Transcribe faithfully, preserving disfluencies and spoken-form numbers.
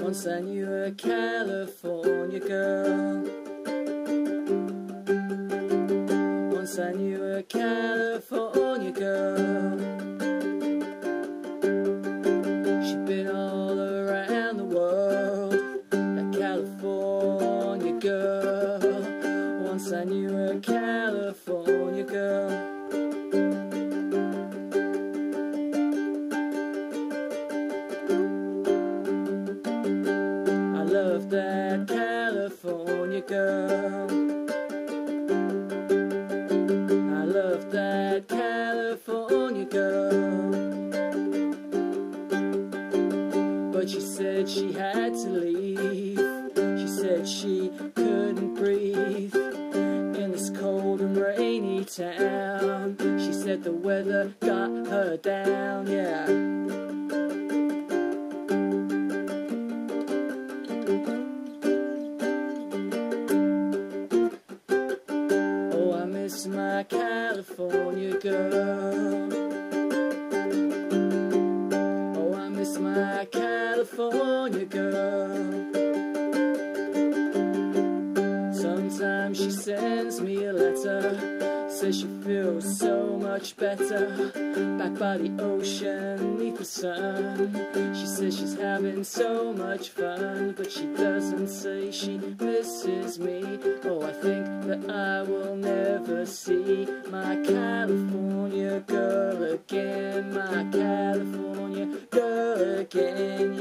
Once I knew a California girl. Once I knew a California girl. She'd been all around the world, that California girl. Once I knew a California girl. I love that California girl. I love that California girl. But she said she had to leave. She said she couldn't breathe in this cold and rainy town. She said the weather got her down, yeah. Oh, I miss my California girl. Oh, I miss my California girl. Sometimes she sends me a letter, says she feels so much better back by the ocean, neath the sun. She says she's having so much fun, but she doesn't say she misses me. Oh, I think that I will never see my California girl again, my California girl again.